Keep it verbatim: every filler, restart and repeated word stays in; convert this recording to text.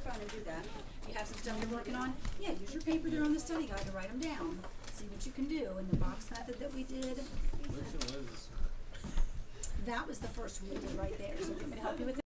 fun and do that. You have some stuff you're working on? Yeah, use your paper there on the study guide to write them down. See what you can do. And the box method that we did, Which one was that was the first one we did right there. So do you want me to help you with it?